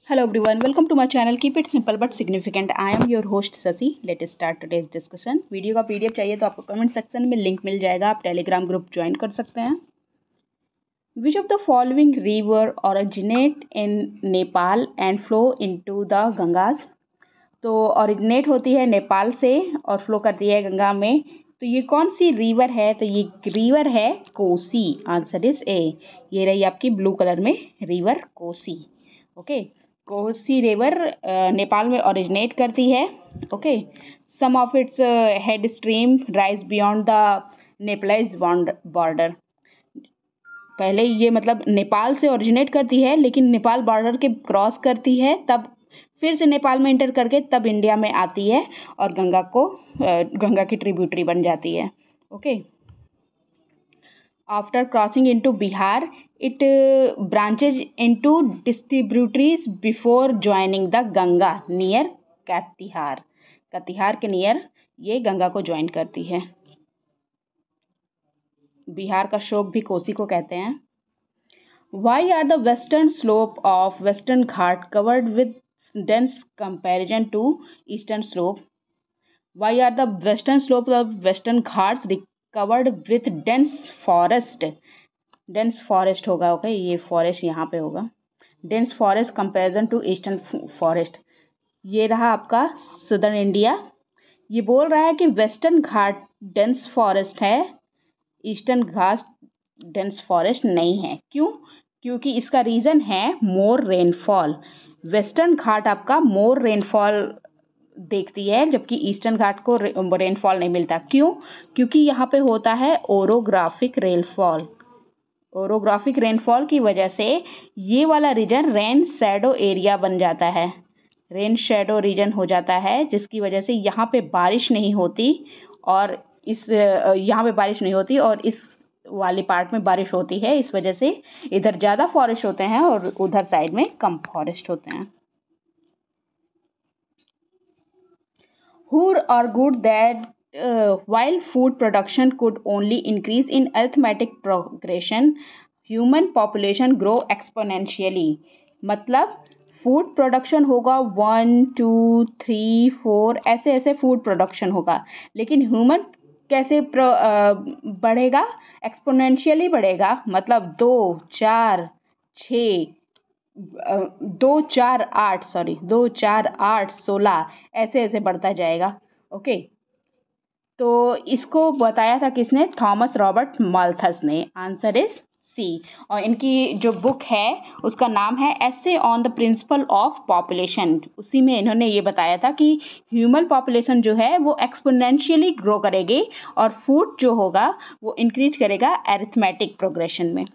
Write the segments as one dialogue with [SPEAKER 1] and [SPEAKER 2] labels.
[SPEAKER 1] Hello everyone, welcome to my channel. Keep it simple but significant. I am your host Sasi. Let's start today's discussion. Video का PDF चाहिए तो आपको comment section में link मिल जाएगा, आप Telegram group join कर सकते हैं. Which of the following river originate in Nepal and flow into the Gangas? तो ओरिजिनेट होती है नेपाल से और फ्लो करती है गंगा में. तो ये कौन सी रिवर है? तो ये रिवर है कोसी. आंसर इज ए. ये रही आपकी ब्लू कलर में river Kosi. Okay, Kosi river Nepal में ओरिजिनेट करती है. Okay, some of its head stream rise beyond the Nepalese border. पहले ये मतलब नेपाल से ओरिजिनेट करती है, लेकिन नेपाल बॉर्डर के क्रॉस करती है, तब फिर से नेपाल में एंटर करके तब इंडिया में आती है और गंगा की ट्रिब्यूटरी बन जाती है. Okay, after crossing into Bihar it branches into distributaries before joining the Ganga near Katihar. Katihar के नियर ये गंगा को ज्वाइन करती है. बिहार का शोक भी कोसी को कहते हैं. Why are the western slope of western Ghat covered with dense comparison to eastern slope? Why are the western slopes of western ghats covered with dense forest? dense forest होगा. ओके, ये फॉरेस्ट यहाँ पे होगा. dense forest comparison to eastern forest. ये रहा आपका southern India. ये बोल रहा है कि वेस्टर्न घाट डेंस फॉरेस्ट है, ईस्टर्न घाट डेंस फॉरेस्ट नहीं है. क्यों? क्योंकि इसका रीज़न है मोर रेनफॉल. वेस्टर्न घाट आपका मोर रेनफॉल देखती है, जबकि ईस्टर्न घाट को रेनफॉल नहीं मिलता. क्यों? क्योंकि यहाँ पे होता है ओरोग्राफिक रेनफॉल. ओरोग्राफिक रेनफॉल की वजह से ये वाला रीजन रेन शैडो एरिया बन जाता है. रेन शैडो रीजन हो जाता है, जिसकी वजह से यहाँ पे बारिश नहीं होती और यहाँ पे बारिश नहीं होती और इस वाली पार्ट में बारिश होती है. इस वजह से इधर ज़्यादा फॉरेस्ट होते हैं और उधर साइड में कम फॉरेस्ट होते हैं. Who argued that while food production could only increase in arithmetic progression, human population grow exponentially. मतलब फूड प्रोडक्शन होगा 1 2 3 4 ऐसे ऐसे फूड प्रोडक्शन होगा, लेकिन ह्यूमन कैसे बढ़ेगा? एक्सपोनेंशियली बढ़ेगा. मतलब 2 4 6 2 4 8 16 ऐसे ऐसे बढ़ता जाएगा. ओके, तो इसको बताया था किसने? थॉमस रॉबर्ट माल्थस ने. Answer is C. और इनकी जो बुक है उसका नाम है essay on the principle of population. उसी में इन्होंने ये बताया था कि ह्यूमन पॉपुलेशन जो है वो एक्सपोनेंशियली ग्रो करेगी और फूड जो होगा वो इंक्रीज करेगा अरिथमेटिक प्रोग्रेशन में.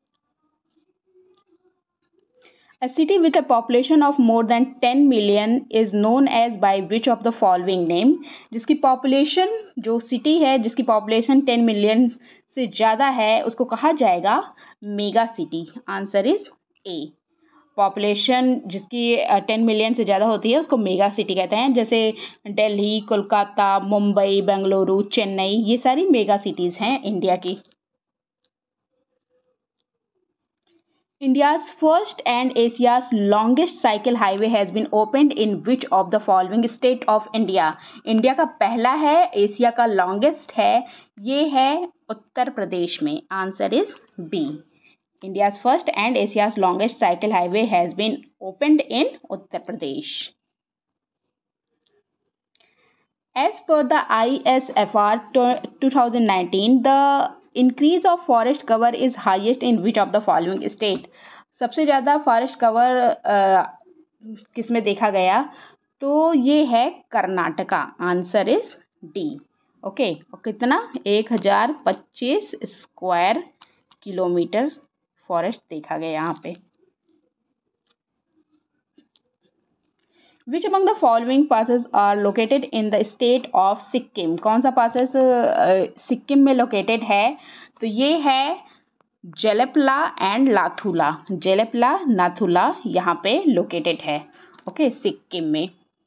[SPEAKER 1] A city with a population of more than 10 million is known as by which of the following name? जिसकी पॉपुलेशन, जो सिटी है जिसकी पॉपुलेशन 10 मिलियन से ज़्यादा है, उसको कहा जाएगा mega city. Answer is A. Population जिसकी 10 मिलियन से ज़्यादा होती है उसको मेगा सिटी कहते हैं. जैसे दिल्ली, कोलकाता, मुंबई, बेंगलुरु, चेन्नई, ये सारी मेगा सिटीज़ हैं इंडिया की. India's first and Asia's longest cycle highway has been opened in which of the following state of India? India का पहला है, एशिया का लॉन्गेस्ट है, ये है उत्तर प्रदेश में. Answer is B. India's first and Asia's longest cycle highway has been opened in Uttar Pradesh. As per the ISFR 2019, the increase of forest cover is highest in which of the following state? सबसे ज़्यादा forest cover किस में देखा गया? तो ये है Karnataka. Answer is D. Okay, और कितना? 1025 स्क्वायर किलोमीटर फॉरेस्ट देखा गया यहाँ पे. Which among the following passes are located in the state of Sikkim? कौन सा पासेस सिक्किम में लोकेटेड है? तो ये है जेलेपला एंड लाथुला. जेलेपला नाथुला यहाँ पे लोकेटेड है. ओके, सिक्किम में.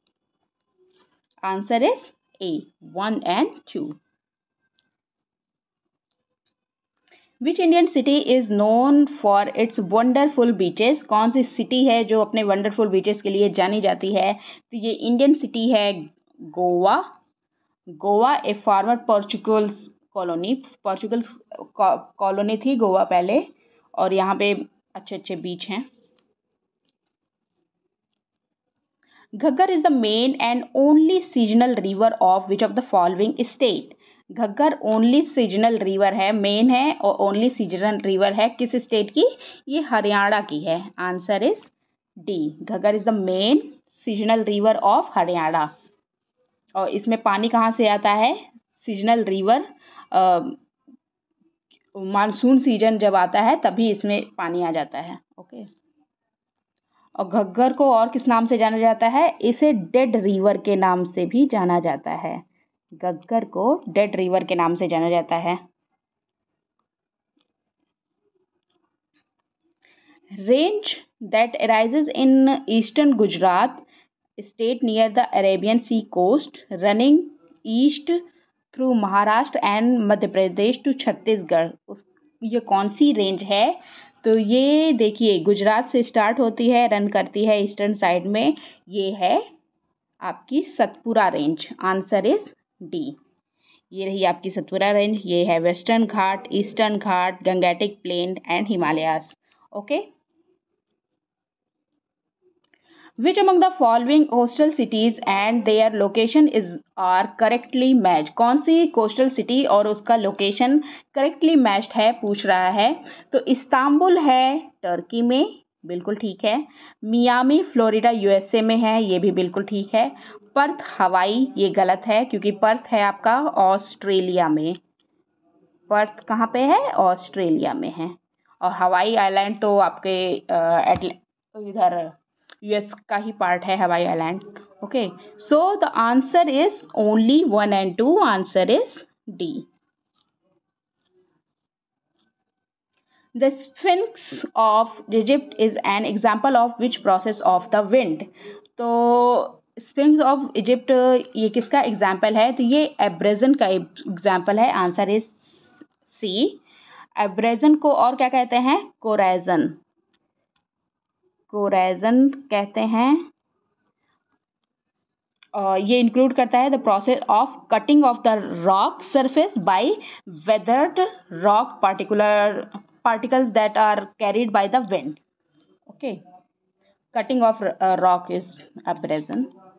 [SPEAKER 1] Answer is A. 1 and 2. Which Indian city is known for its wonderful beaches? कौन सी सिटी है जो अपने वंडरफुल बीचेस के लिए जानी जाती है? तो ये इंडियन सिटी है Goa. Goa a former Portuguese colony थी गोवा पहले, और यहाँ पे अच्छे अच्छे बीच हैं। Ghaggar is the main and only seasonal river of which of the following state? Ghaggar only seasonal river है, मेन है और ओनली सीजनल रिवर है किस स्टेट की? ये हरियाणा की है। Answer is D, Ghaggar is the main seasonal river of Haryana. और इसमें पानी कहाँ से आता है? सीजनल रिवर मानसून सीजन जब आता है तभी इसमें पानी आ जाता है। ओके। और घग्गर को और किस नाम से जाना जाता है? इसे डेड रिवर के नाम से भी जाना जाता है। घग्गर को डेड रिवर के नाम से जाना जाता है। Range that arises in eastern Gujarat state near the Arabian sea coast running east through Maharashtra and Madhya Pradesh to Chhattisgarh, ये कौन सी रेंज है? तो ये देखिए गुजरात से स्टार्ट होती है, रन करती है ईस्टर्न साइड में, ये है आपकी Satpura range. Answer is D, ये रही आपकी सतपुरा रेंज। ये है western Ghat, eastern Ghat, Gangetic plain and Himalayas. Okay. Which among the following coastal cities and their location is are correctly matched? कौन सी कोस्टल सिटी और उसका लोकेशन करेक्टली मैच्ड है पूछ रहा है। तो इस्तांबुल है टर्की में, बिल्कुल ठीक है। मियामी फ्लोरिडा यूएसए में है, ये भी बिल्कुल ठीक है। पर्थ हवाई, ये गलत है क्योंकि पर्थ है आपका ऑस्ट्रेलिया में। पर्थ कहाँ पे है? ऑस्ट्रेलिया में है। और हवाई आइलैंड तो आपके इधर यूएस का ही पार्ट है Hawaii island. Okay, so the answer is only 1 and 2। Answer is D. The sphinx of Egypt is an example of which process of the wind? तो स्फिंक्स ऑफ इजिप्ट ये किसका example है? तो ये abrasion का example है। Answer is C. Abrasion को और क्या कहते हैं? कोराइजन, कोराइजन कहते हैं। ये इंक्लूड करता है the process of cutting of the rock surface by weathered rock particles that are carried by the wind. Okay, cutting of rock is abrasion.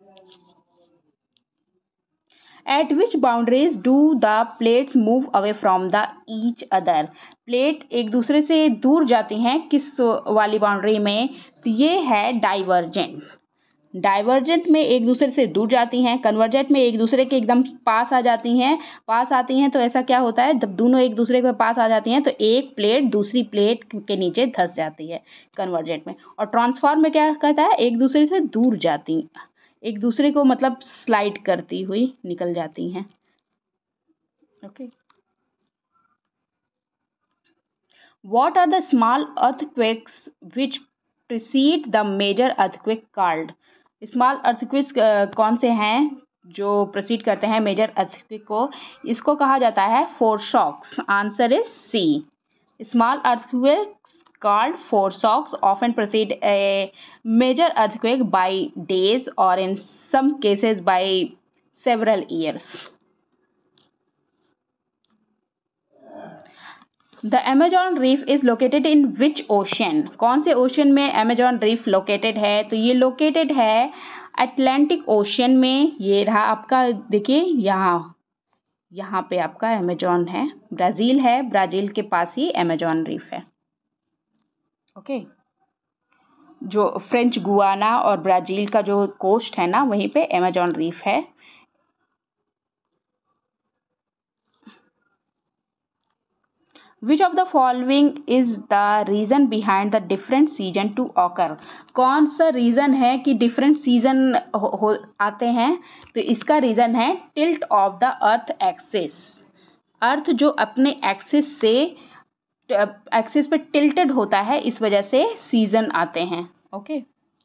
[SPEAKER 1] At which boundaries do the plates move away from the each other? Plate एक दूसरे से दूर जाती हैं किस वाली boundary में? तो ये है डाइवर्जेंट। डाइवर्जेंट में एक दूसरे से दूर जाती हैं, कन्वर्जेंट में एक दूसरे के एकदम पास आ जाती हैं। पास आती हैं तो ऐसा क्या होता है, जब दोनों एक दूसरे के पास आ जाती हैं तो एक प्लेट दूसरी प्लेट के नीचे धंस जाती है कन्वर्जेंट में। और ट्रांसफॉर्म में क्या कहता है? एक दूसरे से दूर जाती, एक दूसरे को मतलब स्लाइड करती हुई निकल जाती हैं। Okay. What are the small earthquakes which precede the major earthquake called? Small earthquakes कौन से हैं जो प्रोसीड करते हैं मेजर अर्थक्वेक को? इसको कहा जाता है foreshocks. Answer is C. Small earthquakes called foreshocks often precede a major earthquake by days or in some cases by several years. The Amazon reef is located in which ocean? कौन से ocean में Amazon reef located है? तो ये located है Atlantic ocean में। ये रहा आपका, देखिए यहाँ पे आपका अमेजोन है। ब्राज़ील है, ब्राज़ील के पास ही अमेजोन रीफ है। ओके, जो फ्रेंच गुआना और ब्राज़ील का जो कोस्ट है ना, वहीं पे अमेजोन रीफ है। Which of the following is the reason behind the different season to occur? कौन सा रीज़न है कि डिफरेंट सीजन आते हैं? तो इसका रीज़न है tilt of the earth axis. Earth जो अपने एक्सिस पे टिल्टेड होता है, इस वजह से सीजन आते हैं। Okay.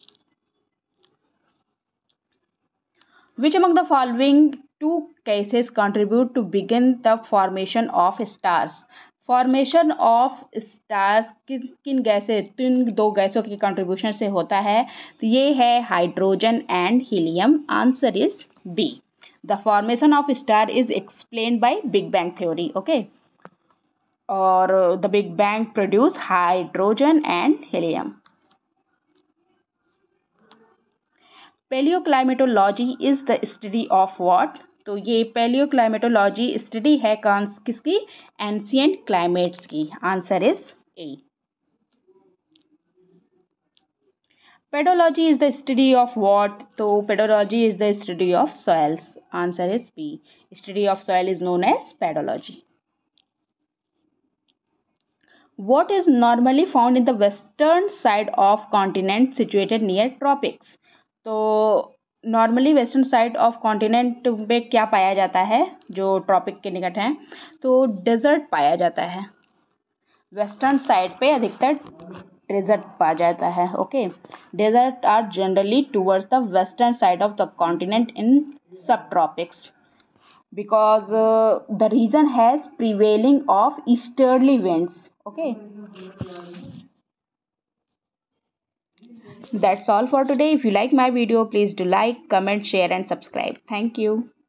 [SPEAKER 1] Which among the following two cases contribute to begin the formation of stars? Formation of stars किन किन गैसें, किन दो गैसों की कंट्रीब्यूशन से होता है? तो ये है hydrogen and helium. Answer is B. The formation of star is explain by big bang theory. Okay, और the big bang produce hydrogen and helium. Palaeoclimatology is the study of what? तो ये palaeoclimatology study है किसकी? Ancient climates की। Answer is A. Pedology is the study of what? तो pedology is the study of soils. Answer is B. Study of soil is known as pedology. What is normally found in the western side of continent situated near tropics? तो normally western side of continent पे क्या पाया जाता है जो tropic के निकट है? तो डेजर्ट पाया जाता है। वेस्टर्न साइड पे अधिकतर डेजर्ट पाया जाता है। ओके, desert are generally towards the western side of the continent in sub tropics because the region has prevailing of easterly winds. Okay, that's all for today. If you like my video, please do like, comment, share and subscribe. Thank you.